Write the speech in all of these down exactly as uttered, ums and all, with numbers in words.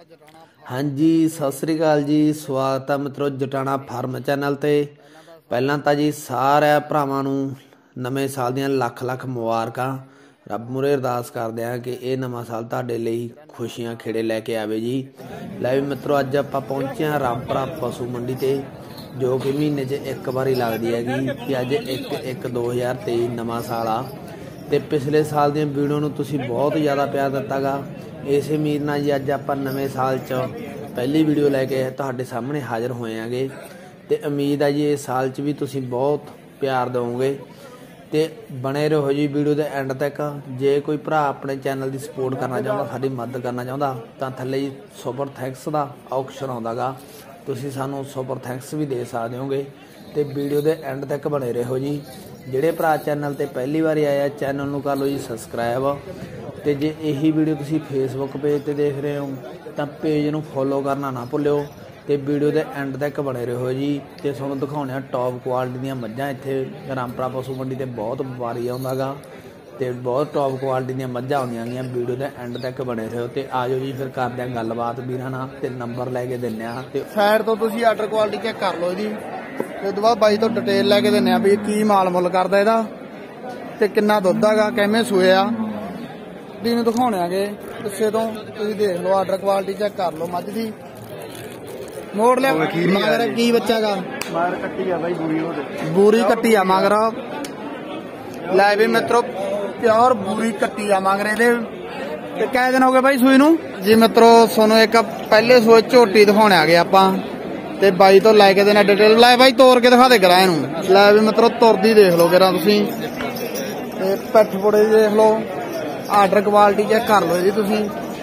हाँ जी सत श्री अकाल जी, स्वागत है मित्रों जटाना फार्म चैनल ते। पहला तो जी सारे भरावां नूं नवे साल दियां लख लख मुबारकां। रब मुरे अरदास करदे आ कि ये नवा साल तुहाडे लई खुशियां खेड़े लैके आवे जी। लै भी मित्रों अज आपां पहुंचे हाँ रामपुरा पशु मंडी ते, जो कि महीने च एक बारी लगदी हैगी कि अज एक एक दो हज़ार तेई नवा साल आ। ते पिछले साल दी वीडियो नूं तुसीं बहुत ज़्यादा प्यार दिता गा। इस उम्मीद नाल जी अज आपां नवें साल च पहली वीडियो लैके तुहाडे सामने हाज़र होए हैगे। ते उम्मीद है जी इस साल च भी तुसीं बहुत प्यार दोगे। तो बने रहो जी वीडियो के एंड तक। जे कोई भरा अपने चैनल की सपोर्ट करना चाहता, साडी मदद करना चाहता, तो थल्ले जी सुपर थैंक्स का ऑप्शन आउंदा गा, तुसीं सानूं सुपर थैंक्स भी दे सकदे होगे। तो वीडियो के एंड तक बने रहो जी। ਜਿਹੜੇ ਭਰਾ चैनल ते पहली बार आया चैनल ਨੂੰ कर लो जी सबसक्राइब। तो जे यही वीडियो तुसीं फेसबुक पेज ते देख रहे हो तो पेज नूं फॉलो करना ना भुल्लिओ। तो वीडियो के एंड तक बने रहो जी। तो तुहानूं दिखाउने टॉप क्वालिटी दीयां मੱਝਾਂ इत्थे रामपुरा पशु मंडी ते बहुत वारी आउंदा गा। तो बहुत टॉप क्वालिटी दीयां मੱਝਾਂ आउंदियां गीਆਂ। वीडियो के एंड तक बने रहो। तो आ जाओ जी फिर करदे आं गलबात वीरां नाल ते नंबर लैके दिंदे आं। ते साइड तो तुसीं आर्डर क्वालिटी चेक कर लो जी। ਤੇ ਤੋਂ ਬਾਅਦ ਬਾਈ ਤੋਂ ਡਿਟੇਲ ਲੈ ਕੇ ਦਿੰਨੇ ਆ ਵੀ ਕੀ ਮਾਲ ਮੁੱਲ ਕਰਦਾ ਇਹਦਾ ਤੇ ਕਿੰਨਾ ਦੁੱਧ ਹੈਗਾ, ਕਿਵੇਂ ਸੂਏ ਆ, ਦੀ ਨੂੰ ਦਿਖਾਉਣੇ ਆਗੇ ਪਿੱਛੇ ਤੋਂ। ਤੁਸੀਂ ਦੇਖ ਲਓ ਆਰਡਰ ਕੁਆਲਿਟੀ ਚੈੱਕ ਕਰ ਲਓ ਮੱਝ ਦੀ। ਮੋੜ ਲਿਆ ਮਗਰ ਕੀ ਬੱਚਾ ਗਾ, ਮਗਰ ਕੱਟੀ ਆ ਬਾਈ ਬੂਰੀ, ਉਹਦੇ ਬੂਰੀ ਕੱਟੀ ਆ ਮਗਰ। ਲੈ ਵੀ ਮਿੱਤਰੋ ਪਿਓਰ ਬੂਰੀ ਕੱਟੀ ਆ ਮਗਰ ਇਹਦੇ। ਤੇ ਕਿੰਨੇ ਦਿਨ ਹੋ ਗਏ ਬਾਈ ਸੂਈ ਨੂੰ ਜੀ? ਮਿੱਤਰੋ ਤੁਹਾਨੂੰ ਇੱਕ ਪਹਿਲੇ ਸੂਏ ਝੋਟੀ ਦਿਖਾਉਣੇ ਆਗੇ ਆਪਾਂ। ਤੇ ਬਾਈ ਤੋਂ ਲੈ ਕੇ ਦੇਣਾ ਡਿਟੇਲ। ਲੈ ਬਾਈ ਤੋੜ ਕੇ ਦਿਖਾ ਦੇ ਕਰਾਂ ਇਹਨੂੰ। ਲੈ ਵੀ ਮਿੱਤਰੋ ਤੁਰਦੀ ਦੇਖ ਲਓ ਕਿਰਾ ਤੁਸੀਂ। ਤੇ ਪਿੱਠ ਪੁੜੇ ਦੀ ਦੇਖ ਲਓ, ਆਰਡਰ ਕੁਆਲਿਟੀ ਚੈੱਕ ਕਰ ਲਓ ਜੀ ਤੁਸੀਂ।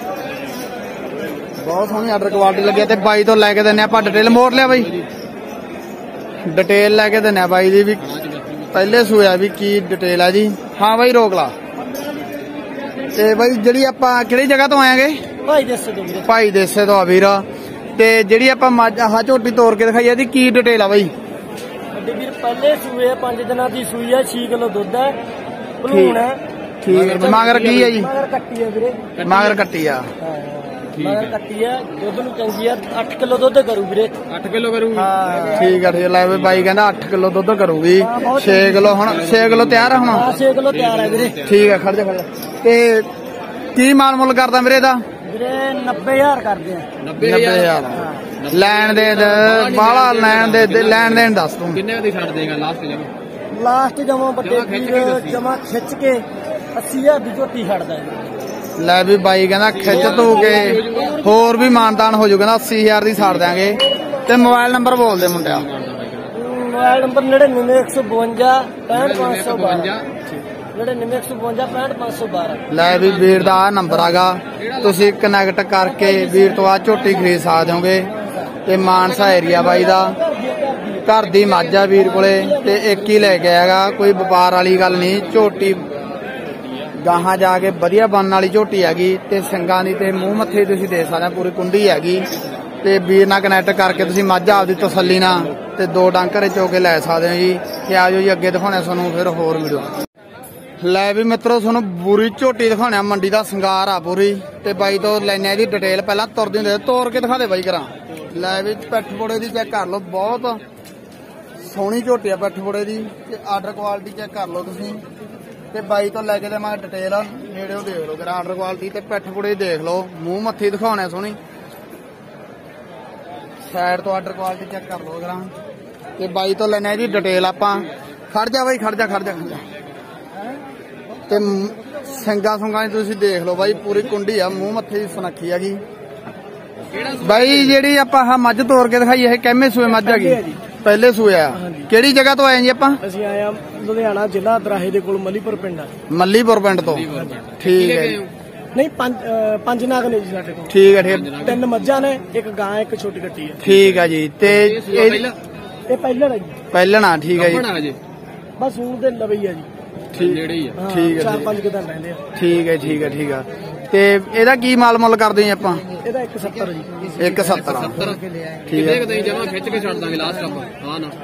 ਬਹੁਤ ਸੋਹਣੀ ਆਰਡਰ ਕੁਆਲਿਟੀ ਲੱਗੀ। ਤੇ ਬਾਈ ਤੋਂ ਲੈ ਕੇ ਦਿੰਨੇ ਆਪਾਂ ਡਿਟੇਲ। ਮੋੜ ਲਿਆ ਬਾਈ, ਡਿਟੇਲ ਲੈ ਕੇ ਦਿੰਨੇ ਬਾਈ ਦੀ ਵੀ ਪਹਿਲੇ ਸੂਆ ਵੀ ਕੀ ਡਿਟੇਲ ਆ ਜੀ। ਹਾਂ ਬਾਈ ਰੋਕ ਲਾ। ਤੇ ਬਾਈ ਜਿਹੜੀ ਆਪਾਂ ਕਿਹੜੀ ਜਗ੍ਹਾ ਤੋਂ ਆਏਗੇ? ਭਾਈ ਦੇਸੇ ਤੋਂ। ਭਾਈ ਦੇਸੇ ਤੋਂ ਆ ਵੀਰ। ਤੇ ਜਿਹੜੀ ਆਪਾਂ ਮੱਝ ਆਹ ਝੋਟੀ ਤੋੜ ਕੇ ਦਿਖਾਈ ਇਹਦੀ ਕੀ ਡਿਟੇਲ ਆ ਬਾਈ? ਵੱਡੇ ਵੀਰ ਪਹਿਲੇ ਸੂਏ ਪੰਜ ਦਿਨਾਂ ਦੀ ਸੂਈ ਆ, ਛੇ ਕਿਲੋ ਦੁੱਧ ਹੈ, ਭਲੂਣ ਹੈ। ਠੀਕ ਹੈ। ਮਗਰ ਕੀ ਹੈ ਜੀ? ਮਗਰ ਕੱਟੀ ਹੈ ਵੀਰੇ। ਮਗਰ ਕੱਟੀ ਆ। ਮਗਰ ਕੱਟੀ ਹੈ, ਦੁੱਧ ਨੂੰ ਚੰਗੀ ਆ, ਅੱਠ ਕਿਲੋ ਦੁੱਧ ਕਰੂ ਵੀਰੇ। ਅੱਠ ਕਿਲੋ ਕਰੂ। ਹਾਂ ਠੀਕ ਆ ਠੀਕ। ਲੈ ਵੀ ਬਾਈ ਕਹਿੰਦਾ ਅੱਠ ਕਿਲੋ ਦੁੱਧ ਕਰੂਗੀ। ਛੇ ਕਿਲੋ ਹੁਣ ਛੇ ਕਿਲੋ ਤਿਆਰ ਆ ਹੁਣ। ਹਾਂ ਛੇ ਕਿਲੋ ਤਿਆਰ ਹੈ ਵੀਰੇ। ਠੀਕ ਆ ਖੜ ਜਾ ਖੜ ਜਾ। ਤੇ ਕੀ ਮਾਲ ਮੁੱਲ ਕਰਦਾ ਵੀਰੇ ਇਹਦਾ? ਵੀਰੇ ਨੱਬੇ ਹਜ਼ਾਰ ਕਰਦੇ ਆ। ਨੱਬੇ ਹਜ਼ਾਰ ਲੈਣ ਦੇ ਬਾਹਲਾ ਲੈਣ ਦੇ ਲੈਣ ਦੇਣ ਦੱਸ ਤੂੰ ਕਿੰਨੇ ਦੀ ਛੱਡ ਦੇਗਾ ਲਾਸਟ ਜਮਾ? ਲਾਸਟ ਜਮਾ ਵੱਡੇ ਵੀਰ ਜਮਾ ਖਿੱਚ ਕੇ ਅੱਸੀ ਹਜ਼ਾਰ ਦੀ ਝੋਟੀ ਛੱਡਦਾ। ਲੈ ਵੀ ਬਾਈ ਕਹਿੰਦਾ ਖਿੱਚ ਧੂ ਕੇ ਹੋਰ ਵੀ ਮਾਨਤਾਨ ਹੋ ਜਾਊਗਾ। ਅੱਸੀ ਹਜ਼ਾਰ ਦੀ ਛੱਡ ਦਿਆਂਗੇ। ਤੇ ਮੋਬਾਈਲ ਨੰਬਰ ਬੋਲ ਦੇ ਮੁੰਡਿਆ। ਮੋਬਾਈਲ ਨੰਬਰ ਨੜਿਨਵੇਂ ਇੱਕ ਸੌ ਬਵੰਜਾ ਪੈਂਹਠ ਪੰਜ ਸੌ ਬਾਰਾਂ। ਨੜਿਨਵੇਂ ਇੱਕ ਸੌ ਬਵੰਜਾ ਪੈਂਹਠ ਪੰਜ ਸੌ ਬਾਰਾਂ। ਲੈ ਵੀ ਵੀਰ ਦਾ ਨੰਬਰ ਆਗਾ, ਤੁਸੀਂ ਕਨੈਕਟ ਕਰਕੇ ਵੀਰ ਤੋਂ ਆ ਝੋਟੀ ਖਰੀਦ ਸਕਦੇ ਹੋਗੇ। ਤੇ ਮਾਨਸਾ ਏਰੀਆ ਬਾਈ ਦਾ, ਘਰ ਦੀ ਮੱਝ ਆ ਵੀਰ ਕੋਲੇ। ਤੇ ਇੱਕ ਹੀ ਲੈ ਕੇ ਆਏਗਾ, ਕੋਈ ਵਪਾਰ ਵਾਲੀ ਗੱਲ ਨਹੀਂ। ਝੋਟੀ ਗਾਹਾਂ ਜਾ ਕੇ ਵਧੀਆ ਬਣਨ ਵਾਲੀ ਝੋਟੀ ਹੈਗੀ। ਤੇ ਸਿੰਘਾਂ ਦੀ ਤੇ ਮੂੰਹ ਮੱਥੇ ਤੁਸੀਂ ਦੇਖ ਸਕਦੇ, ਪੂਰੀ ਕੁੰਡੀ ਹੈਗੀ। ਤੇ ਵੀਰ ਨਾਲ ਕਨੈਕਟ ਕਰਕੇ ਤੁਸੀਂ ਮੱਝ ਆਪਦੀ ਤਸੱਲੀ ਨਾਲ ਤੇ ਦੋ ਡੰਗ ਘਰੇ ਚੋ ਕੇ ਲੈ ਸਕਦੇ ਹੋ ਜੀ। ਤੇ ਆਜੋ ਜੀ ਅੱਗੇ ਦਿਖਾਉਣੇ ਤੁਹਾਨੂੰ ਫਿਰ ਹੋਰ ਵੀਡੀਓ। ਲੈ ਵੀ ਮਿੱਤਰੋ ਤੁਹਾਨੂੰ ਬੂਰੀ ਝੋਟੀ ਦਿਖਾਉਣੇ ਮੰਡੀ ਦਾ ਸਿੰਗਾਰ ਆ ਪੂਰੀ। ਤੇ ਬਾਈ ਤੋਂ ਲੈਣੇ ਇਹਦੀ ਡਿਟੇਲ। ਪਹਿਲਾਂ ਤੁਰਦੀ ਹੁੰਦੇ ਤੋੜ ਕੇ ਦਿਖਾ ਦੇ ਬਾਈ ਕਰਾਂ। ਲੈ ਵੀ ਪਿੱਠ ਪੁੜੇ ਦੀ ਚੈੱਕ ਕਰ ਲਓ, ਬਹੁਤ ਸੋਹਣੀ ਝੋਟੀ ਆ ਪਿੱਠ ਪੁੜੇ ਦੀ। ਤੇ ਆਰਡਰ ਕੁਆਲਿਟੀ ਚੈੱਕ ਕਰ ਲਓ ਤੁਸੀਂ। ਤੇ ਬਾਈ ਤੋਂ ਲੈ ਕੇ ਦੇਵਾਂਗੇ ਡਿਟੇਲ। ਨੇੜਿਓ ਦੇਖ ਲਓ ਕਰਾਂ ਆਰਡਰ ਕੁਆਲਿਟੀ। ਤੇ ਪਿੱਠ ਪੁੜੇ ਦੇਖ ਲਓ, ਮੂੰਹ ਮੱਥੀ ਦਿਖਾਉਣੇ ਸੋਹਣੀ। ਸਾਈਡ ਤੋਂ ਆਰਡਰ ਕੁਆਲਿਟੀ ਚੈੱਕ ਕਰ ਲਓ ਕਰਾਂ। ਤੇ ਬਾਈ ਤੋਂ ਲੈਣੇ ਇਹਦੀ ਡਿਟੇਲ ਆਪਾਂ। ਖੜ ਜਾ ਬਾਈ ਖੜ ਜਾ ਖੜ ਜਾ ਖੜ ਜਾ। ਤੇ ਸਿੰਘਾਂ ਸੁੰਗਾਂ ਤੁਸੀਂ ਦੇਖ ਲਓ ਬਾਈ, ਪੂਰੀ ਕੁੰਡੀ ਆ, ਮੂੰਹ ਮੱਥੇ ਦੀ ਸੁਨੱਖੀ ਹੈਗੀ ਬਾਈ। ਜਿਹੜੀ ਆਪਾਂ ਆਹ ਮੱਝ ਤੋੜ ਕੇ ਦਿਖਾਈ ਇਹ ਕਿੰਨੇ ਸੂਏ ਮੱਝ ਹੈਗੀ? ਪਹਿਲੇ ਸੂਏ ਆ। ਕਿਹੜੀ ਜਗ੍ਹਾ ਤੋਂ ਆਏ ਜੀ ਆਪਾਂ? ਅਸੀਂ ਆਏ ਆ ਲੁਧਿਆਣਾ ਜ਼ਿਲ੍ਹਾ ਦਰਾਹੇ ਦੇ ਕੋਲ ਮੱਲੀਪੁਰ ਪਿੰਡ ਆ। ਮੱਲੀਪੁਰ ਪਿੰਡ ਤੋਂ। ਠੀਕ ਹੈ। ਨਹੀਂ ਪੰਜ ਪੰਜ ਨਾਗ ਨੇ ਜੀ ਸਾਡੇ ਕੋਲ। ਠੀਕ ਹੈ ਠੀਕ। ਤਿੰਨ ਮੱਝਾਂ ਨੇ, ਇੱਕ ਗਾਂ, ਇੱਕ ਛੋਟੀ ਕੱਟੀ ਹੈ। ਠੀਕ ਹੈ ਜੀ। ਤੇ ਇਹ ਪਹਿਲਣ ਹੈ ਜੀ। ਪਹਿਲਣ ਆ। ਠੀਕ ਹੈ ਜੀ। ਬਸ ਹੁਣ ਦੇ ਲਵਈ ਆ ਜੀ। ਠੀਕ ਹੈ। ਠੀਕ ਹੈ। ਚਾਰ ਪੰਜ ਕਿਦਾਂ ਰਹਿੰਦੇ ਆ। ਠੀਕ ਹੈ ਠੀਕ ਹੈ ਠੀਕ ਆ। ਤੇ ਇਹਦਾ ਕੀ ਮਾਲ ਮੁੱਲ ਕਰਦੇ ਜੀ ਆਪਾਂ? ਇਹਦਾ ਇੱਕ ਸੱਤਰ ਜੀ। ਇੱਕ ਸੱਤਰ। ਠੀਕ ਹੈ। ਜਮਾ ਖਿੱਚ ਕੇ ਛੱਡ ਦਾਂਗੇ ਲਾਸਟ ਆਪਾਂ। ਹਾਂ ਨਾ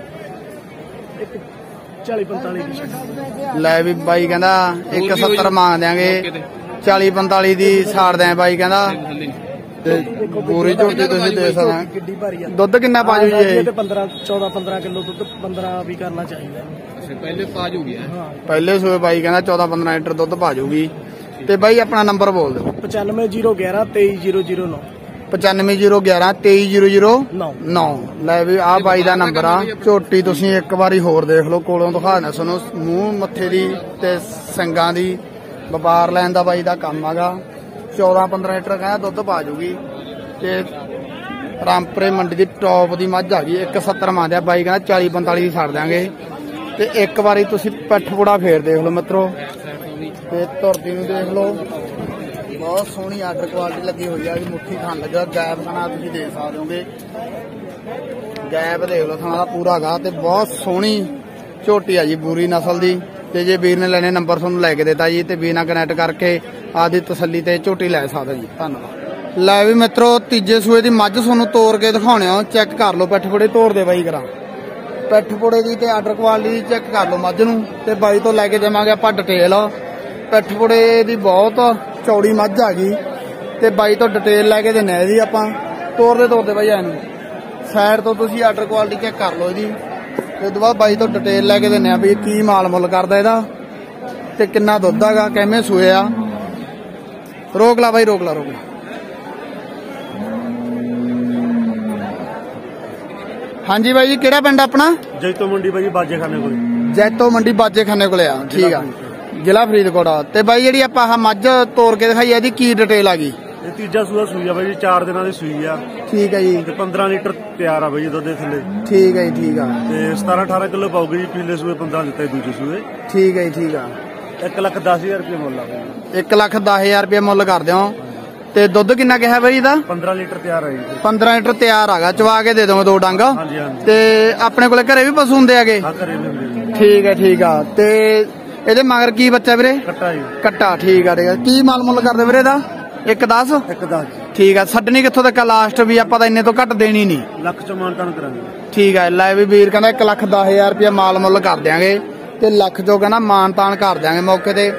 ਚਾਲੀ ਪੰਤਾਲੀ ਦੀ। ਲੈ ਵੀ ਬਾਈ ਕਹਿੰਦਾ ਇੱਕ ਸੱਤਰ ਮੰਗ ਦਿਆਂਗੇ, ਚਾਲੀ ਪੰਤਾਲੀ ਦੀ ਛਾੜ ਦਿਆਂ ਬਾਈ ਕਹਿੰਦਾ। ਤੇ ਪੂਰੀ ਝੋਟੀ ਤੁਸੀਂ ਦੇ ਸਕਦੇ ਕਿੱਡੀ ਭਾਰੀ ਆ। ਦੁੱਧ ਕਿੰਨਾ ਪਾ ਜੂ ਜੀ ਇਹ? ਪੰਦਰਾਂ ਚੌਦਾਂ ਪੰਦਰਾਂ ਕਿਲੋ ਦੁੱਧ ਪੰਦਰਾਂ ਵੀ ਕਰਨਾ ਚਾਹੀਦਾ। ਪਹਿਲੇ ਪਾ ਜੂਗੀ ਪਹਿਲੇ ਸੂਏ ਬਾਈ ਕਹਿੰਦਾ ਚੌਦਾਂ ਪੰਦਰਾਂ ਲੀਟਰ ਦੁੱਧ ਪਾ ਜੂਗੀ। ਤੇ ਬਾਈ ਆਪਣਾ ਨੰਬਰ ਬੋਲ ਦਿਓ। ਪਚਾਨਵੇਂ ਜ਼ੀਰੋ ਗਿਆਰਾਂ ਤੇਈ ਜ਼ੀਰੋ ਜ਼ੀਰੋ ਨੌ ਪਚਾਨਵੇਂ ਜ਼ੀਰੋ ਗਿਆਰਾਂ ਤੇਈ ਜ਼ੀਰੋ ਜ਼ੀਰੋ ਨੌ। ਲੈ ਵੀ ਆਹ ਬਾਈ ਦਾ ਨੰਬਰ ਆ। ਝੋਟੀ ਤੁਸੀਂ ਇੱਕ ਵਾਰੀ ਹੋਰ ਦੇਖ ਲਓ, ਕੋਲੋਂ ਦਿਖਾ ਦੇਣਾ ਤੁਹਾਨੂੰ ਮੂੰਹ ਮੱਥੇ ਦੀ ਤੇ ਸਿੰਗਾਂ ਦੀ। ਵਪਾਰ ਲੈਣ ਦਾ ਬਾਈ ਦਾ ਕੰਮ ਹੈਗਾ। ਚੌਦਾਂ ਪੰਦਰਾਂ ਲੀਟਰ ਕਹਿੰਦਾ ਦੁੱਧ ਪਾ ਜੂਗੀ। ਤੇ ਰਾਮਪੁਰੇ ਮੰਡੀ ਦੀ ਟੌਪ ਦੀ ਮੱਝ ਆ ਗਈ। ਇੱਕ ਸੱਤਰ ਮੰਗਦੇ ਆ ਬਾਈ ਕਹਿੰਦਾ ਚਾਲੀ ਪੰਤਾਲੀ ਦੀ ਛੱਡ ਦਿਆਂਗੇ। ਤੇ ਇੱਕ ਵਾਰੀ ਤੁਸੀਂ ਪੱਠਪੁੜਾ ਫੇਰ ਦੇਖ ਲਓ ਮਿੱਤਰੋ। ਤੇ ਧੁਰਦੀ ਨੂੰ ਦੇਖ ਲਓ, ਬਹੁਤ ਸੋਹਣੀ ਆਰਡਰ ਕੁਆਲਿਟੀ ਲੱਗੀ ਹੋਈ ਆ। ਮੁੱਠੀ ਥਣ ਲੱਗਾ। ਗੈਪ ਥਣਾ ਤੁਸੀਂ ਦੇਖ ਸਕਦੇ ਹੋਗੇ। ਗੈਪ ਦੇਖ ਲਓ ਥਣਾ ਦਾ ਪੂਰਾ ਗਾ। ਤੇ ਬਹੁਤ ਸੋਹਣੀ ਝੋਟੀ ਆ ਜੀ, ਬੂਰੀ ਨਸਲ ਦੀ। ਤੇ ਜੇ ਵੀਰ ਨੇ ਲੈਣੇ ਨੰਬਰ ਤੁਹਾਨੂੰ ਲੈ ਕੇ ਦਿੱਤਾ ਜੀ। ਤੇ ਵੀਰ ਨਾਲ ਕਨੈਕਟ ਕਰਕੇ ਆਦੀ ਤਸੱਲੀ ਤੇ ਝੋਟੀ ਲੈ ਸਕਦੇ ਜੀ। ਧੰਨਵਾਦ। ਲੈ ਵੀ ਮਿੱਤਰੋ ਤੀਜੇ ਸੂਏ ਦੀ ਮੱਝ ਤੁਹਾਨੂੰ ਤੋੜ ਕੇ ਦਿਖਾਉਣੇ ਆ। ਚੈੱਕ ਕਰ ਲਓ ਪਿੱਠ ਪੁੜੇ ਤੋੜ ਦੇ ਬਾਈ ਕਰਾਂ। ਪਿੱਠ ਪੁੜੇ ਦੀ ਤੇ ਆਰਡਰ ਕੁਆਲਿਟੀ ਚੈੱਕ ਕਰ ਲਓ ਮੱਝ ਨੂੰ। ਤੇ ਬਾਈ ਤੋਂ ਲੈ ਕੇ ਦੇਵਾਂਗੇ ਆਪਾਂ ਡਿਟੇਲ। ਪਿੱਠ ਪੁੜੇ ਦੀ ਬਹੁਤ ਚੌੜੀ ਮੱਝ ਆ ਗਈ। ਤੇ ਬਾਈ ਤੋਂ ਡਿਟੇਲ ਲੈ ਕੇ ਦਿੰਨੇ ਆ ਇਹਦੀ ਆਪਾਂ। ਤੋੜਦੇ ਤੋੜਦੇ ਬਾਈ ਇਹਨੂੰ ਸਾਈਡ ਤੋਂ ਤੁਸੀਂ ਆਰਡਰ ਕੁਆਲਿਟੀ ਚੈੱਕ ਕਰ ਲਓ ਇਹਦੀ। ਤੇ ਉਦੋਂ ਬਾਅਦ ਬਾਈ ਤੋਂ ਡਿਟੇਲ ਲੈ ਕੇ ਦਿੰਨੇ ਆ ਵੀ ਕੀ ਮਾਲ ਮੁੱਲ ਕਰਦਾ ਇਹਦਾ ਤੇ ਕਿੰਨਾ ਦੁੱਧ ਹੈਗਾ, ਕਿਵੇਂ ਸੂਏ ਆ। ਰੋਕ ਲਾ ਬਾਈ, ਰੋਕ ਲਾ ਰੋਕ ਲਾ। ਹਾਂਜੀ ਬਾਈ ਜੀ, ਕਿਹੜਾ ਪਿੰਡ ਆਪਣਾ? ਜੈਤੋ ਮੰਡੀ ਬਾਈ ਬਾਜੇਖਾਨੇ ਕੋਲ। ਜੈਤੋ ਮੰਡੀ ਬਾਜੇਖਾਨੇ ਕੋਲੇ ਆ। ਠੀਕ ਆ, ਜ਼ਿਲ੍ਹਾ ਫਰੀਦਕੋਟ ਆ। ਤੇ ਬਾਈ ਜਿਹੜੀ ਆਪਾਂ ਆਹ ਮੱਝ ਤੋੜ ਕੇ ਦਿਖਾਈ ਇਹਦੀ ਕੀ ਡਿਟੇਲ ਆ ਗਈ? ਇਹ ਤੀਜਾ ਸੂਆ ਸੂਈ ਆ ਬਾਈ ਜੀ, ਚਾਰ ਦਿਨਾਂ ਦੀ ਸੂਈ ਆ। ਠੀਕ ਹੈ ਜੀ। ਤੇ ਪੰਦਰਾਂ ਲੀਟਰ ਤਿਆਰ ਆ ਬਾਈ ਦੁੱਧ ਦੇ ਥੱਲੇ। ਠੀਕ ਹੈ ਜੀ, ਠੀਕ ਆ। ਤੇ ਸਤਾਰਾਂ ਅਠਾਰਾਂ ਕਿਲੋ ਪਾਉਗੀ ਜੀ। ਪਿਛਲੇ ਸੂਏ ਪੰਦਰਾਂ ਦਿੱਤਾ ਦੂਜੇ ਸੂਏ। ਠੀਕ ਹੈ ਜੀ, ਠੀਕ ਆ। ਇੱਕ ਲੱਖ ਦਸ ਹਜ਼ਾਰ ਰੁਪਏ ਮੁੱਲ ਆ ਬਾਈ। ਇੱਕ ਲੱਖ ਦਸ ਹਜ਼ਾਰ ਰੁਪਏ ਮੁੱਲ ਕਰਦੇ ਹੋ। ਤੇ ਦੁੱਧ ਕਿੰਨਾ ਕਿਹਾ ਬਾਈ ਇਹਦਾ? ਪੰਦਰਾਂ ਲੀਟਰ ਤਿਆਰ ਆ ਜੀ। ਪੰਦਰਾਂ ਲੀਟਰ ਤਿਆਰ ਆਗਾ। ਚਵਾ ਕੇ ਦੇ ਦੋਗੇ ਦੋ ਡੰਗ। ਹਾਂਜੀ ਹਾਂਜੀ। ਤੇ ਆਪਣੇ ਕੋਲੇ ਘਰੇ ਵੀ ਪਸ਼ੂ ਹੁੰਦੇ ਹੈਗੇ? ਹਾਂ ਘਰੇ ਵੀ ਹੁੰਦੇ। ਠੀਕ ਹੈ, ਠੀਕ ਆ। ਤੇ ਇਹਦੇ ਮਗਰ ਕੀ ਬੱਚਾ ਵੀਰੇ? ਕੱਟਾ ਜੀ। ਕੱਟਾ। ਠੀਕ ਆ, ਠੀਕ ਆ। ਕੀ ਮਾਲ ਮੁੱਲ ਕਰਦੇ ਵੀਰੇ ਇਹਦਾ? ਇੱਕ ਦਸ। ਇੱਕ ਦਸ। ਠੀਕ ਆ। ਛੱਡਣੀ ਕਿੱਥੋਂ ਤੱਕ ਲਾਸਟ ਵੀ ਆਪਾਂ ਤਾਂ ਇੰਨੇ ਤੋਂ ਘੱਟ ਦੇਣੀ ਨਹੀਂ। ਲੱਖ ਚ ਮਾਨਤਾਨ ਕਰਾਂਗੇ। ਠੀਕ ਆ। ਲੈ ਵੀ ਵੀਰ ਕਹਿੰਦਾ ਇੱਕ ਲੱਖ ਦਸ ਹਜ਼ਾਰ ਰੁਪਇਆ ਮਾਲ ਮੁੱਲ ਕਰ ਦਿਆਂਗੇ। ਤੇ ਲੱਖ ਜੋ ਕਹਿੰਦਾ ਮਾਨਤਾਨ ਕਰ ਦਿਆਂਗੇ ਮੌਕੇ ਤੇ।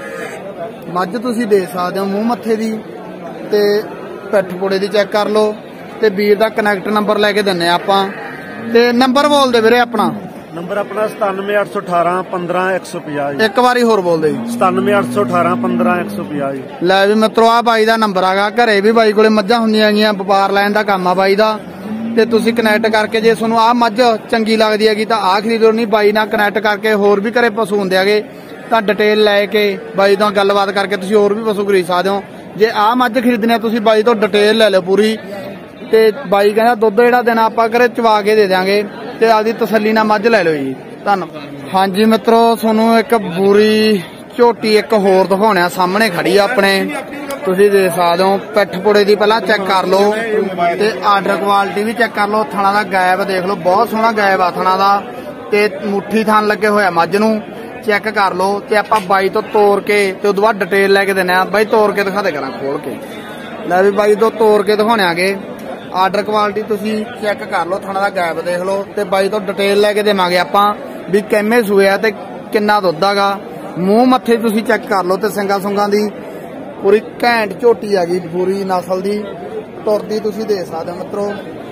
ਮੱਝ ਤੁਸੀਂ ਦੇ ਸਕਦੇ ਹੋ ਮੂੰਹ ਮੱਥੇ ਦੀ ਤੇ ਪਿੱਠ ਪੁੜੇ ਦੀ ਚੈੱਕ ਕਰ ਲਓ। ਤੇ ਵੀਰ ਦਾ ਕਨੈਕਟ ਨੰਬਰ ਲੈ ਕੇ ਦਿੰਨੇ ਆ ਆਪਾਂ। ਤੇ ਨੰਬਰ ਬੋਲ ਦੇ ਵੀਰੇ ਆਪਣਾ। ਨੰਬਰ ਆਪਣਾ ਸਤਾਨਵੇਂ ਅੱਠ ਸੌ ਅਠਾਰਾਂ ਪੰਦਰਾਂ ਇੱਕ ਸੌ ਪੰਜਾਹ। ਇੱਕ ਵਾਰੀ ਹੋਰ ਬੋਲ ਦੇ। ਸਤਾਨਵੇਂ ਅੱਠ ਸੌ ਅਠਾਰਾਂ ਪੰਦਰਾਂ ਇੱਕ ਸੌ ਪੰਜਾਹ। ਲੈ ਵੀ ਮਿੱਤਰੋ ਆ ਬਾਈ ਦਾ ਨੰਬਰ ਆਗਾ। ਘਰੇ ਵੀ ਬਾਈ ਕੋਲੇ ਮੱਝਾਂ ਹੁੰਦੀਆਂ ਹੈਗੀਆਂ। ਵਪਾਰ ਲੈਣ ਦਾ ਕੰਮ ਆ ਬਾਈ ਦਾ। ਤੇ ਤੁਸੀਂ ਕਨੈਕਟ ਕਰਕੇ ਜੇ ਤੁਹਾਨੂੰ ਆਹ ਮੱਝ ਚੰਗੀ ਲੱਗਦੀ ਹੈਗੀ ਤਾਂ ਆਹ ਖਰੀਦੋ। ਨਹੀਂ ਬਾਈ ਨਾਲ ਕਨੈਕਟ ਕਰਕੇ ਹੋਰ ਵੀ ਘਰੇ ਪਸ਼ੂ ਹੁੰਦੇ ਹੈਗੇ ਤਾਂ ਡਿਟੇਲ ਲੈ ਕੇ ਬਾਈ ਨਾਲ ਗੱਲਬਾਤ ਕਰਕੇ ਤੁਸੀਂ ਹੋਰ ਵੀ ਪਸ਼ੂ ਖਰੀਦ ਸਕਦੇ ਹੋ। ਜੇ ਆਹ ਮੱਝ ਖਰੀਦਣੀ ਤੁਸੀਂ ਬਾਈ ਤੋਂ ਡਿਟੇਲ ਲੈ ਲਓ ਪੂਰੀ। ਤੇ ਬਾਈ ਕਹਿੰਦਾ ਦੁੱਧ ਜਿਹੜਾ ਦੇਣਾ ਆਪਾਂ ਘਰੇ ਚਵਾ ਕੇ ਦੇ ਦਿਆਂਗੇ। ਤੇ ਆਪਦੀ ਤਸੱਲੀ ਨਾਲ ਮੱਝ ਲੈ ਲਓ ਜੀ। ਧੰਨਵਾਦ। ਹਾਂਜੀ ਮਿੱਤਰੋ ਤੁਹਾਨੂੰ ਇੱਕ ਬੂਰੀ ਝੋਟੀ ਇੱਕ ਹੋਰ ਦਿਖਾਉਣਿਆ। ਸਾਹਮਣੇ ਖੜੀ ਆ ਆਪਣੇ, ਤੁਸੀਂ ਦੇਖ ਸਕਦੇ ਹੋ। ਪਿੱਠ ਪੁੜੇ ਦੀ ਪਹਿਲਾਂ ਚੈੱਕ ਕਰ ਲਓ ਤੇ ਆਰਡਰ ਕੁਆਲਿਟੀ ਵੀ ਚੈੱਕ ਕਰ ਲਓ। ਥਣਾ ਦਾ ਗੈਪ ਦੇਖ ਲਓ, ਬਹੁਤ ਸੋਹਣਾ ਗੈਪ ਆ ਥਣਾ ਦਾ। ਤੇ ਮੁੱਠੀ ਥਣ ਲੱਗੇ ਹੋਇਆ ਮੱਝ ਨੂੰ, ਚੈੱਕ ਕਰ ਲਓ। ਤੇ ਆਪਾਂ ਬਾਈ ਤੋਂ ਤੋੜ ਕੇ ਤੇ ਉਦੋਂ ਬਾਅਦ ਡਿਟੇਲ ਲੈ ਕੇ ਦਿੰਨੇ ਆ। ਬਾਈ ਤੋੜ ਕੇ ਦਿਖਾ ਦੇ ਕਰਾਂ ਖੋਲ ਕੇ। ਲੈ ਵੀ ਬਾਈ ਤੋਂ ਤੋੜ ਕੇ ਦਿਖਾਉਣੇ ਆਗੇ। ਆਰਡਰ ਕੁਆਲਿਟੀ ਤੁਸੀਂ ਚੈੱਕ ਕਰ ਲਓ, ਥਣਾ ਦਾ ਗੈਪ ਦੇਖ ਲਓ। ਤੇ ਬਾਈ ਤੋਂ ਡਿਟੇਲ ਲੈ ਕੇ ਦੇਵਾਂਗੇ ਆਪਾਂ ਵੀ ਕਿੰਨੇ ਸੂਏ ਆ ਤੇ ਕਿੰਨਾ ਦੁੱਧ ਹੈਗਾ। ਮੂੰਹ ਮੱਥੇ ਤੁਸੀਂ ਚੈੱਕ ਕਰ ਲਓ। ਤੇ ਸਿੰਗਾ ਸੁੰਗਾਂ ਦੀ ਪੂਰੀ ਘੈਂਟ ਝੋਟੀ ਆ ਗਈ, ਪੂਰੀ ਨਸਲ ਦੀ। ਤੁਰਦੀ ਤੁਸੀਂ ਦੇ ਸਕਦੇ ਹੋ ਮਿੱਤਰੋ।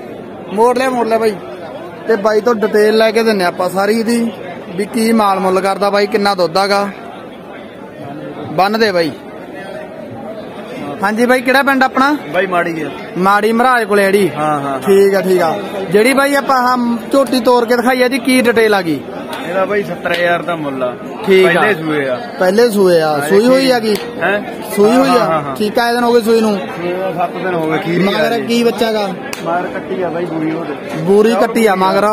ਮੋੜ ਲਿਆ ਮੋੜ ਲਿਆ ਬਾਈ। ਤੇ ਬਾਈ ਤੋਂ ਡਿਟੇਲ ਲੈ ਕੇ ਦਿੰਨੇ ਆਪਾਂ ਸਾਰੀ ਇਹਦੀ ਵੀ ਕੀ ਮਾਲ ਮੁੱਲ ਕਰਦਾ ਬਾਈ, ਕਿੰਨਾ ਦੁੱਧ ਹੈਗਾ। ਬੰਨ ਦੇ ਬਾਈ। ਹਾਂਜੀ ਬਾਈ, ਕਿਹੜਾ ਪਿੰਡ ਆਪਣਾ? ਬਾਈ ਮਾੜੀ ਹੈ। ਮਾੜੀ ਮਹਾਰਾਜ ਕੋਲੇ ਜਿਹੜੀ? ਹਾਂ ਹਾਂ। ਠੀਕ ਆ, ਠੀਕ ਆ। ਜਿਹੜੀ ਬਾਈ ਆਪਾਂ ਆਹ ਝੋਟੀ ਤੋੜ ਕੇ ਦਿਖਾਈ ਇਹਦੀ ਕੀ ਡਿਟੇਲ ਆ ਗਈ? ਇਹਦਾ ਬਾਈ ਸੱਤਰ ਹਜ਼ਾਰ ਦਾ ਮੁੱਲ ਆ। ਠੀਕ ਆ। ਪਹਿਲੇ ਸੂਏ ਆ। ਪਹਿਲੇ ਸੂਏ ਆ। ਸੂਈ ਹੋਈ ਹੈਗੀ? ਹੈ ਸੂਈ ਹੋਈ ਆ। ਠੀਕ ਆ। ਇਹ ਦਿਨ ਹੋ ਗਏ ਸੂਈ ਨੂੰ? ਸੱਤ ਦਿਨ ਹੋ ਗਏ। ਖੀਰੀ ਮਗਰ ਕੀ ਬੱਚਾ ਗਾ? ਮਾਰ ਕੱਟੀ ਆ ਬਾਈ ਬੂਰੀ ਉਹਦੇ। ਬੂਰੀ ਕੱਟੀ ਆ ਮਗਰ।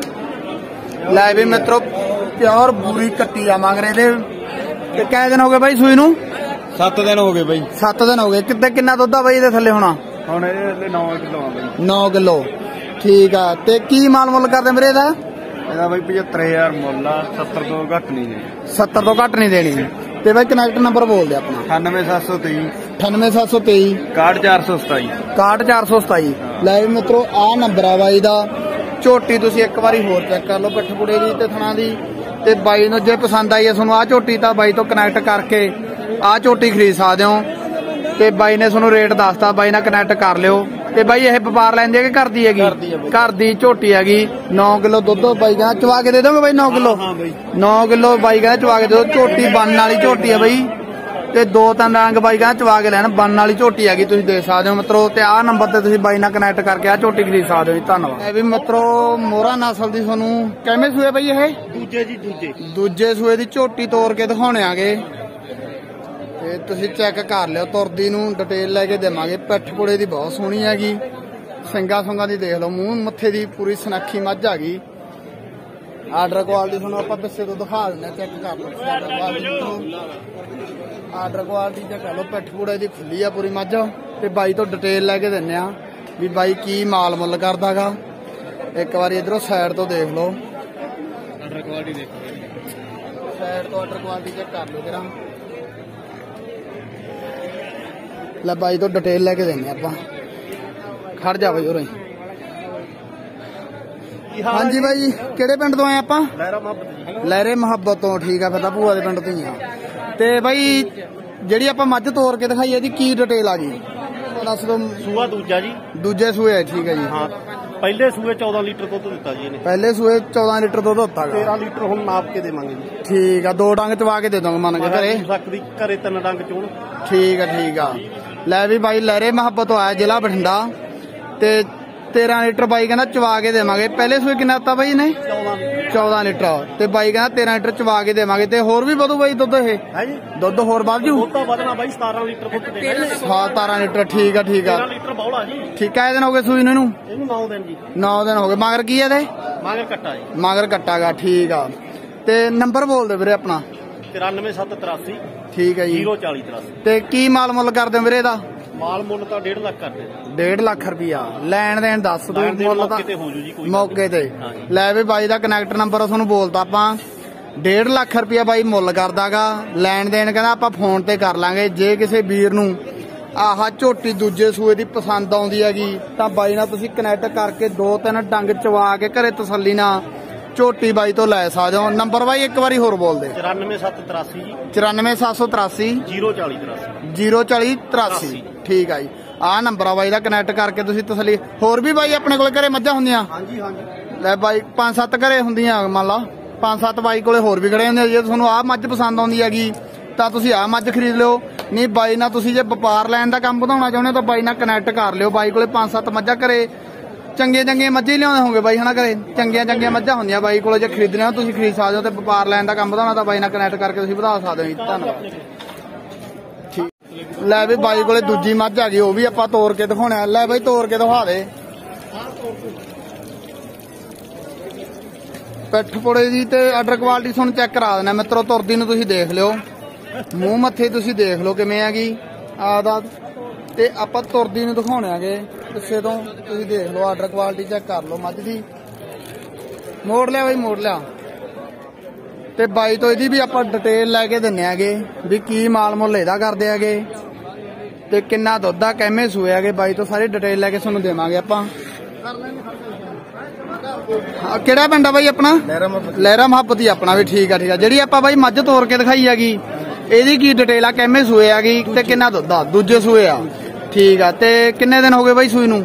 ਲੈ ਵੀ ਮਿੱਤਰੋ ਪਿਓਰ ਬੂਰੀ ਕੱਟੀ ਆ ਮਗਰ ਇਹਦੇ। ਤੇ ਕਿੰਨੇ ਦਿਨ ਹੋ ਗਏ ਬਾਈ ਸੂਈ ਨੂੰ? ਸੱਤ ਦਿਨ ਹੋ ਗਏ ਬਾਈ। ਸੱਤ ਦਿਨ ਹੋ ਗਏ। ਕਿੱਤੇ ਕਿੰਨਾ ਦੁੱਧ ਆ ਬਾਈ ਇਹਦੇ ਥੱਲੇ ਹੋਣਾ? ਹੁਣ ਇਹਦੇ ਥੱਲੇ ਨੌ ਕਿਲੋ ਆ ਬਾਈ। ਨੌ ਕਿਲੋ। ਠੀਕ ਆ। ਤੇ ਕੀ ਮਾਲ ਮੁੱਲ ਕਰਦੇ ਵੀਰੇ ਇਹਦਾ? ਇਹਦਾ ਬਾਈ ਪਝੱਤਰ ਹਜ਼ਾਰ ਮੁੱਲ ਆ। ਸੱਤਰ ਤੋਂ ਘੱਟ ਨਹੀਂ ਦੇਣੀ। ਸੱਤਰ ਤੋਂ ਘੱਟ ਨਹੀਂ ਦੇਣੀ। ਤੇ ਬਾਈ ਕਨੈਕਟ ਨੰਬਰ ਬੋਲ ਦੇ ਆਪਣਾ। ਅਠਾਨਵੇਂ ਸੱਤ ਸੌ ਤੇਈ ਅਠਾਨਵੇਂ ਸੱਤ ਸੌ ਤੇਈ ਇਕਾਹਠ ਚਾਰ ਸੌ ਸਤਾਈ ਇਕਾਹਠ ਚਾਰ ਸੌ ਸਤਾਈ। ਲੈ ਵੀ ਮਿੱਤਰੋ ਆਹ ਨੰਬਰ ਆ ਬਾਈ ਦਾ। ਝੋਟੀ ਤੁਸੀਂ ਇੱਕ ਵਾਰੀ ਹੋਰ ਚੈੱਕ ਕਰ ਲਓ ਪਿੱਠ ਪੁੜੇ ਦੀ ਤੇ ਥਣਾ ਦੀ। ਤੇ ਬਾਈ ਨੂੰ ਜੇ ਪਸੰਦ ਆਈ ਹੈ ਤੁਹਾਨੂੰ ਆਹ ਝੋਟੀ ਤਾਂ ਬਾਈ ਤੋਂ ਕਨੈਕਟ ਕਰਕੇ ਆਹ ਝੋਟੀ ਖਰੀਦ ਸਕਦੇ ਹੋ। ਤੇ ਬਾਈ ਨੇ ਤੁਹਾਨੂੰ ਰੇਟ ਦੱਸਤਾ, ਬਾਈ ਨਾਲ ਕਨੈਕਟ ਕਰ ਲਿਓ। ਤੇ ਬਾਈ ਇਹ ਵਪਾਰ ਲੈਂਦੀ ਹੈ ਕਿ ਘਰ ਦੀ ਹੈਗੀ? ਘਰ ਦੀ ਝੋਟੀ ਹੈਗੀ। ਨੌ ਕਿਲੋ ਦੁੱਧ ਬਾਈ ਕਹਿੰਦਾ ਚਵਾ ਕੇ ਦੇ ਦੋਗੇ ਬਾਈ? ਨੌ ਕਿਲੋ ਨੌ ਕਿਲੋ ਬਾਈ ਕਹਿੰਦਾ ਚਵਾ ਕੇ ਦੇ ਦੋ। ਝੋਟੀ ਬਣਨ ਵਾਲੀ ਝੋਟੀ ਹੈ ਬਾਈ, ਤੇ ਦੋ ਤਿੰਨ ਰੰਗ ਬਾਈ ਕਹਿੰਦਾ ਚਵਾ ਕੇ ਲੈਣ। ਬਣਨ ਵਾਲੀ ਝੋਟੀ ਹੈਗੀ, ਤੁਸੀਂ ਦੇਖ ਸਕਦੇ ਹੋ ਮਿੱਤਰੋ। ਤੇ ਆਹ ਨੰਬਰ ਤੇ ਤੁਸੀਂ ਬਾਈ ਨਾਲ ਕਨੈਕਟ ਕਰਕੇ ਆਹ ਝੋਟੀ ਖਰੀਦ ਸਕਦੇ ਹੋ ਜੀ। ਧੰਨਵਾਦ। ਇਹ ਵੀ ਮਿੱਤਰੋ ਮੋਹਰਾ ਨਸਲ ਦੀ ਤੁਹਾਨੂੰ ਕਿਵੇਂ ਸੂਏ ਬਾਈ? ਇਹ ਦੂਜੇ ਜੀ ਦੂਜੇ ਦੂਜੇ ਸੂਏ ਦੀ ਝੋਟੀ ਤੋੜ ਕੇ ਦਿਖਾਉਣੇ ਆਗੇ, ਤੇ ਤੁਸੀਂ ਚੈੱਕ ਕਰ ਲਿਓ। ਤੁਰਦੀ ਨੂੰ ਡਿਟੇਲ ਲੈ ਕੇ ਦੇਵਾਂਗੇ। ਪਿੱਠ ਪੁੜੇ ਦੀ ਬਹੁਤ ਸੋਹਣੀ ਹੈਗੀ, ਸਿੰਗਾ ਸੁੰਗਾ ਦੀ ਦੇਖ ਲਓ, ਮੂੰਹ ਮੱਥੇ ਦੀ ਪੂਰੀ ਸੁਨੱਖੀ ਮੱਝ ਆ ਗਈ। ਆਰਡਰ ਕੁਆਲਿਟੀ ਤੁਹਾਨੂੰ ਆਪਾਂ ਪਿੱਛੇ ਤੋਂ ਦਿਖਾ ਦਿੰਦੇ, ਚੈੱਕ ਕਰ ਲਓ। Order quality order quality check ਕਰ ਲਓ। ਪਿੱਠ ਪੁੜੇ ਦੀ ਖੁੱਲੀ ਆ ਪੂਰੀ ਮੱਝ। ਤੇ ਬਾਈ ਤੋਂ ਡਿਟੇਲ ਲੈ ਕੇ ਦਿੰਦੇ ਆ ਵੀ ਬਾਈ ਕੀ ਮਾਲ ਮੁੱਲ ਕਰਦਾਗਾ। ਇੱਕ ਵਾਰੀ ਇਧਰੋਂ ਸਾਈਡ ਤੋਂ ਦੇਖ ਲਓ, ਆਰਡਰ ਕੁਆਲਿਟੀ ਦੇਖੋ, ਸਾਈਡ ਤੋਂ ਆਰਡਰ ਕੁਆਲਿਟੀ ਚੈੱਕ ਕਰ ਲਓ ਜਰਾ। ਲੈ ਬਾਈ ਤੋਂ ਡਿਟੇਲ ਲੈ ਕੇ ਦਿੰਦੇ ਆਪਾਂ। ਖੜ ਜਾ ਬਾਈ ਉਰੇ। ਹਾਂਜੀ ਬਾਈ, ਕਿਹੜੇ ਪਿੰਡ ਤੋਂ ਆਏ ਆਪਾਂ? ਲਹਿਰਾ ਮੁਹੱਬਤ। ਲਹਿਰੇ ਮੁਹੱਬਤ ਤੋਂ। ਠੀਕ ਆ, ਫਿਰ ਤਾਂ ਭੂਆ ਦੇ ਪਿੰਡ ਤੋਂ ਹੀ ਆ। ਤੇ ਬਾਈ ਜਿਹੜੀ ਆਪਾਂ ਮੱਝ ਤੋੜ ਕੇ ਦਿਖਾਈ ਇਹਦੀ ਕੀ ਡਿਟੇਲ ਆ ਗਈ? ਦੱਸ ਦੋ। ਸੂਆ ਦੂਜਾ ਜੀ, ਦੂਜੇ ਸੂਏ। ਠੀਕ ਹੈ ਜੀ। ਹਾਂ ਪਹਿਲੇ ਸੂਏ ਚੌਦਾਂ ਲੀਟਰ ਦੁੱਧ ਦਿੱਤਾ ਜੀ ਇਹਨੇ। ਪਹਿਲੇ ਸੂਏ ਚੌਦਾਂ ਲੀਟਰ ਦੁੱਧ ਦਿੱਤਾ ਗਾ। ਤੇਰਾਂ ਲੀਟਰ ਹੁਣ ਨਾਪ ਕੇ ਦੇਵਾਂਗੇ ਜੀ। ਠੀਕ ਆ, ਦੋ ਡੰਗ ਚਵਾ ਕੇ ਦੇ ਦੋਗੇ ਮੰਨ ਕੇ ਘਰੇ? ਸਕਦੀ ਘਰੇ ਤਿੰਨ ਡੰਗ ਚੋਣ। ਠੀਕ ਆ ਠੀਕ ਆ। ਲੈ ਵੀ ਬਾਈ ਲਹਿਰੇ ਮੁਹੱਬਤ ਤੋਂ ਆਇਆ, ਜ਼ਿਲ੍ਹਾ ਬਠਿੰਡਾ। ਤੇ ਤੇਰਾਂ ਲੀਟਰ ਬਾਈ ਕਹਿੰਦਾ ਚਵਾ ਕੇ ਦੇਵਾਂਗੇ। ਪਹਿਲੇ ਸੂਏ ਕਿੰਨਾ ਦਿੱਤਾ ਬਾਈ ਨੇ? ਚੌਦਾਂ ਲੀਟਰ। ਤੇ ਬਾਈ ਕਹਿੰਦਾ ਤੇਰਾਂ ਲੀਟਰ ਚਵਾ ਕੇ ਦੇਵਾਂਗੇ। ਤੇ ਹੋਰ ਵੀ ਵਧੂ ਬਾਈ ਦੁੱਧ? ਇਹ ਹੈ ਜੀ ਦੁੱਧ ਹੋਰ ਵੱਧ ਜੂ? ਦੁੱਧ ਤਾਂ ਵਧਣਾ ਬਾਈ, ਸਤਾਰਾਂ ਲੀਟਰ ਦੁੱਧ ਦੇਣਾ। ਸਤਾਰਾਂ ਲੀਟਰ। ਠੀਕ ਆ ਠੀਕ ਆ। ਤੇਰਾਂ ਲੀਟਰ ਬੌਲਾ ਜੀ। ਠੀਕ ਆ। ਇਹ ਦਿਨ ਹੋ ਗਏ ਸੂਈ ਨੂੰ? ਇਹਨੂੰ ਇਹਨੂੰ ਨੌ ਦਿਨ ਜੀ। ਨੌ ਦਿਨ ਹੋ ਗਏ। ਮਗਰ ਕੀ ਇਹਦੇ? ਮਗਰ ਕੱਟਾ ਜੀ। ਮਗਰ ਕੱਟਾਗਾ। ਠੀਕ ਆ। ਤੇ ਨੰਬਰ ਬੋਲ ਦੇ ਵੀਰੇ ਆਪਣਾ। ਤਿਰਾਨਵੇਂ ਸੱਤ ਤਰਾਸੀ ਠੀਕ ਹੈ ਜੀ। ਜ਼ੀਰੋ ਚਾਲੀ ਤਰਾਸੀ। ਤੇ ਕੀ ਮਾਲ ਮੁੱਲ ਕਰਦੇ ਹੋ ਵੀਰੇ ਇਹਦਾ? ਮਾਲ ਮੁੱਲ ਤਾਂ ਡੇਢ ਲੱਖ ਕਰਦੇ। ਡੇਢ ਲੱਖ ਰੁਪਿਆ ਲੈਣ ਦੇਣ ਦੱਸ ਦੋ। ਮੁੱਲ ਤਾਂ ਕਿਤੇ ਹੋ ਜੂ ਜੀ, ਕੋਈ ਮੌਕੇ ਤੇ। ਲੈ ਵੀ ਬਾਈ ਦਾ ਕਨੈਕਟ ਨੰਬਰ ਤੁਹਾਨੂੰ ਬੋਲਤਾ ਆਪਾਂ। ਡੇਢ ਲੱਖ ਰੁਪਿਆ ਬਾਈ ਮੁੱਲ ਕਰਦਾਗਾ। ਲੈਣ ਦੇਣ ਕਹਿੰਦਾ ਆਪਾਂ ਫੋਨ ਤੇ ਕਰ ਲਾਂਗੇ। ਜੇ ਕਿਸੇ ਵੀਰ ਨੂੰ ਆਹ ਝੋਟੀ ਦੂਜੇ ਸੂਏ ਦੀ ਪਸੰਦ ਆਉਂਦੀ ਹੈਗੀ ਤਾਂ ਬਾਈ ਨਾਲ ਤੁਸੀਂ ਕਨੈਕਟ ਕਰਕੇ ਦੋ ਤਿੰਨ ਡੰਗ ਚਵਾ ਕੇ ਘਰੇ ਤਸੱਲੀ ਨਾਲ ਝੋਟੀ ਬਾਈ ਤੋਂ ਲੈ ਸਕਦੇ ਹੋ। ਨੰਬਰ ਬਾਈ ਇੱਕ ਵਾਰੀ ਹੋਰ ਬੋਲ ਦੇ। ਚੁਰਾਨਵੇਂ ਸੱਤ ਤਰਾਸੀ ਜੀ। ਚੁਰਾਨਵੇਂ ਸੱਤ ਸੌ ਤਰਾਸੀ ਜ਼ੀਰੋ ਚਾਲੀ ਤਰਾਸੀ। ਜ਼ੀਰੋ ਚਾਲੀ ਤਰਾਸੀ। ਠੀਕ ਆ ਜੀ। ਆਹ ਨੰਬਰ ਆ ਬਾਈ ਦਾ, ਕਨੈਕਟ ਕਰਕੇ ਤੁਸੀਂ ਤਸੱਲੀ। ਹੋਰ ਵੀ ਬਾਈ ਆਪਣੇ ਕੋਲ ਘਰੇ ਮੱਝਾਂ ਹੁੰਦੀਆਂ? ਹਾਂਜੀ ਹਾਂਜੀ। ਲੈ ਬਾਈ ਪੰਜ ਸੱਤ ਘਰੇ ਹੁੰਦੀਆਂ ਮੰਨ ਲਾ। ਪੰਜ ਸੱਤ ਬਾਈ ਕੋਲੇ ਹੋਰ ਵੀ ਖੜੇ ਹੁੰਦੇ। ਜੇ ਤੁਹਾਨੂੰ ਆਹ ਮੱਝ ਪਸੰਦ ਆਉਂਦੀ ਹੈਗੀ ਤਾਂ ਤੁਸੀਂ ਆਹ ਮੱਝ ਖਰੀਦ ਲਿਓ। ਨਹੀਂ ਬਾਈ ਨਾਲ ਤੁਸੀਂ ਜੇ ਵਪਾਰ ਲੈਣ ਦਾ ਕੰਮ ਵਧਾਉਣਾ ਚਾਹੁੰਦੇ ਹੋ ਤਾਂ ਬਾਈ ਨਾਲ ਕਨੈਕਟ ਕਰ ਲਿਓ। ਬਾਈ ਕੋਲੇ ਪੰਜ ਸੱਤ ਮੱਝਾਂ ਘਰੇ ਚੰਗੀਆਂ ਚੰਗੀਆਂ ਮੱਝਾਂ ਹੀ ਲਿਆਉਂਦੇ ਹੋਗੇ ਬਾਈ ਹਨਾ ਘਰੇ? ਚੰਗੀਆਂ ਚੰਗੀਆਂ ਮੱਝਾਂ ਹੁੰਦੀਆਂ ਬਾਈ ਕੋਲੇ। ਜੇ ਖਰੀਦਣਾ ਹੋ ਤੁਸੀਂ ਖਰੀਦ ਸਕਦੇ ਹੋ। ਤੇ ਵਪਾਰ ਲੈਣ ਦਾ ਕੰਮ ਵਧਾਉਣਾ ਤਾਂ ਬਾਈ ਨਾਲ ਕਨੈਕਟ ਕਰਕੇ ਤੁਸੀਂ ਵਧਾ ਸਕਦੇ ਹੋ ਜੀ। ਧੰਨਵਾਦ। ਠੀਕ। ਲੈ ਵੀ ਬਾਈ ਕੋਲੇ ਦੂਜੀ ਮੱਝ ਆ ਗਈ, ਉਹ ਵੀ ਆਪਾਂ ਤੋੜ ਕੇ ਦਿਖਾਉਣਾ। ਲੈ ਬਾਈ ਤੋੜ ਕੇ ਦਿਖਾ ਦੇ। ਪਿੱਠ ਪੁੜੇ ਦੀ ਤੇ ਆਰਡਰ ਕੁਆਲਿਟੀ ਤੁਹਾਨੂੰ ਚੈੱਕ ਕਰਾ ਦੇਣਾ ਮਿੱਤਰੋ। ਤੁਰਦੀ ਨੂੰ ਤੁਸੀਂ ਦੇਖ ਲਿਓ, ਮੂੰਹ ਮੱਥੇ ਤੁਸੀਂ ਦੇਖ ਲਓ ਕਿਵੇਂ ਹੈਗੀ ਆਦਾ। ਤੇ ਆਪਾਂ ਤੁਰਦੀ ਨੂੰ ਦਿਖਾਉਣੇ ਆਗੇ ਪਿੱਛੇ ਤੋਂ, ਤੁਸੀਂ ਦੇਖ ਲਓ। ਆਰਡਰ ਕੁਆਲਿਟੀ ਚੈੱਕ ਕਰ ਲਓ ਮੱਝ ਦੀ। ਮੋੜ ਲਿਆ ਬਾਈ, ਮੋੜ ਲਿਆ। ਤੇ ਬਾਈ ਤੋਂ ਇਹਦੀ ਵੀ ਆਪਾਂ ਡਿਟੇਲ ਲੈ ਕੇ ਦਿੰਨੇ ਆਗੇ ਵੀ ਕੀ ਮਾਲ ਮੁੱਲ ਇਹਦਾ ਕਰਦੇ ਆਗੇ ਤੇ ਕਿੰਨਾ ਦੁੱਧ ਆ, ਕਿਵੇਂ ਸੂਏ ਆਗੇ। ਬਾਈ ਤੋਂ ਸਾਰੀ ਡਿਟੇਲ ਲੈ ਕੇ ਤੁਹਾਨੂੰ ਦੇਵਾਂਗੇ ਆਪਾਂ। ਕਿਹੜਾ ਪਿੰਡ ਆ ਬਾਈ ਆਪਣਾ? ਲਹਿਰਾ ਮੁਹੱਬਤ ਹੀ ਆਪਣਾ ਵੀ। ਠੀਕ ਆ ਠੀਕ ਆ। ਜਿਹੜੀ ਆਪਾਂ ਬਾਈ ਮੱਝ ਤੋੜ ਕੇ ਦਿਖਾਈ ਹੈਗੀ ਇਹਦੀ ਕੀ ਡਿਟੇਲ ਆ, ਕਿਵੇਂ ਸੂਏ ਆਗੀ ਤੇ ਕਿੰਨਾ ਦੁੱਧ ਆ? ਦੂਜੇ ਸੂਏ ਆ। ਠੀਕ ਆ। ਤੇ ਕਿੰਨੇ ਦਿਨ ਹੋ ਗਏ ਬਾਈ ਸੂਈ ਨੂੰ?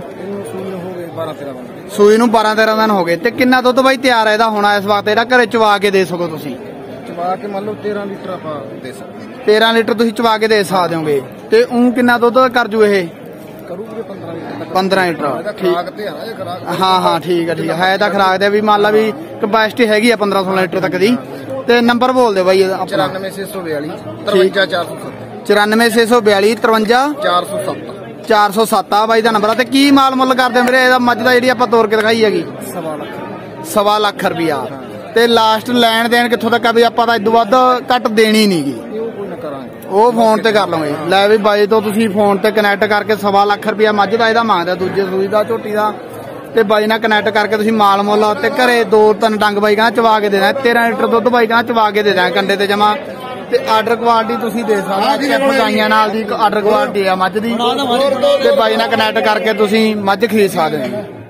ਸੂਈ ਨੂੰ ਬਾਰਾਂ ਤੇਰਾਂ ਦਿਨ ਹੋ ਗਏ। ਤੇ ਕਿੰਨਾ ਦੁੱਧ ਬਾਈ ਤਿਆਰ ਹੈ ਇਹਦਾ ਹੋਣਾ ਇਸ ਵਕਤ? ਇਹਦਾ ਘਰੇ ਚਵਾ ਕੇ ਦੇ ਸਕੋ ਤੁਸੀਂ? ਚਵਾ ਕੇ ਮੰਨ ਲਓ ਤੇਰਾਂ ਲੀਟਰ ਆਪਾਂ ਦੇ ਸਕਦੇ। ਤੇਰਾਂ ਲੀਟਰ ਤੁਸੀਂ ਚਵਾ ਕੇ ਦੇ ਸਕਦੇ ਹੋਗੇ। ਤੇ ਉਹ ਕਿੰਨਾ ਦੁੱਧ ਕਰ ਜੂ ਇਹ? ਕਰੂਗੇ ਪੰਦਰਾਂ ਲੀਟਰ। ਪੰਦਰਾਂ ਲੀਟਰ। ਖਰਾਕ ਤੇ ਆ ਨਾ ਇਹ ਖਰਾਕ। ਹਾਂ ਹਾਂ ਠੀਕ ਆ ਠੀਕ ਆ। ਹੈ ਤਾਂ ਖਰਾਕ ਦੇ ਵੀ ਮੰਨ ਲਾ ਵੀ ਕਪੈਸਿਟੀ ਹੈਗੀ ਆ ਪੰਦਰਾਂ ਸੋਲਾਂ ਲੀਟਰ ਤੱਕ ਦੀ। ਤੇ ਨੰਬਰ ਬੋਲ ਦੇ ਬਾਈ ਆਪਣਾ। ਚੁਰਾਨਵੇਂ ਛੇ ਸੌ ਬਿਆਲੀ ਤਰਵੰਜਾ ਚਾਰ ਸੌ ਸੱਤ। ਚੁਰਾਨਵੇਂ ਛੇ ਸੌ ਬਿਆਲੀ ਤਰਵੰਜਾ ਚਾਰ ਸੌ ਸੱਤ। ਚਾਰ ਸੌ ਸੱਤ ਆ ਬਾਈ ਦਾ ਨੰਬਰ ਆ। ਤੇ ਕੀ ਮਾਲ ਮੁੱਲ ਕਰਦੇ ਵੀਰੇ ਇਹਦਾ ਮੱਝ ਦਾ ਜਿਹੜੀ ਆਪਾਂ ਤੋੜ ਕੇ ਦਿਖਾਈ ਹੈਗੀ? ਸਵਾ ਲੱਖ। ਸਵਾ ਲੱਖ ਰੁਪਿਆ। ਤੇ ਲਾਸਟ ਲੈਣ ਦੇਣ ਕਿੱਥੋਂ ਤੱਕ ਆ ਵੀ ਆਪਾਂ ਤਾਂ ਇਦੋਂ ਵੱਧ ਘੱਟ ਦੇਣੀ ਨਹੀਂਗੀ? ਉਹ ਕੋਈ ਨਾ ਕਰਾਂਗੇ, ਉਹ ਫੋਨ ਤੇ ਕਰ ਲਵਾਂਗੇ। ਲੈ ਵੀ ਬਾਈ ਤੋਂ ਤੁਸੀਂ ਫੋਨ ਤੇ ਕਨੈਕਟ ਕਰਕੇ ਸਵਾ ਲੱਖ ਰੁਪਿਆ ਮੱਝ ਦਾ ਇਹਦਾ ਮੰਗਦਾ, ਦੂਜੇ ਸੂਈ ਦਾ ਝੋਟੀ ਦਾ। ਤੇ ਬਾਈ ਨਾਲ ਕਨੈਕਟ ਕਰਕੇ ਤੁਸੀਂ ਮਾਲ ਮੁੱਲ ਤੇ ਘਰੇ ਦੋ ਤਿੰਨ ਡੰਗ ਬਾਈ ਕਹਿੰਦਾ ਚਵਾ ਕੇ ਦੇਣਾ। ਤੇਰਾਂ ਲੀਟਰ ਦੁੱਧ ਬਾਈ ਕਹਿੰਦਾ ਚਵਾ ਕੇ ਦੇ ਦੇਣਾ ਕੰਡੇ ਤੇ ਜਮਾ। ਤੇ ਆਰਡਰ ਕੁਆਲਿਟੀ ਤੁਸੀਂ ਦੇ ਸਕਦੇ ਹੋ। ਪਕਾਈਆਂ ਨਾਲ ਦੀ ਆਰਡਰ ਕੁਆਲਿਟੀ ਆ ਮੱਝ ਦੀ। ਤੇ ਬਾਈ ਨਾਲ ਕਨੈਕਟ ਕਰਕੇ ਤੁਸੀਂ ਮੱਝ ਖਰੀਦ ਸਕਦੇ ਹੋ।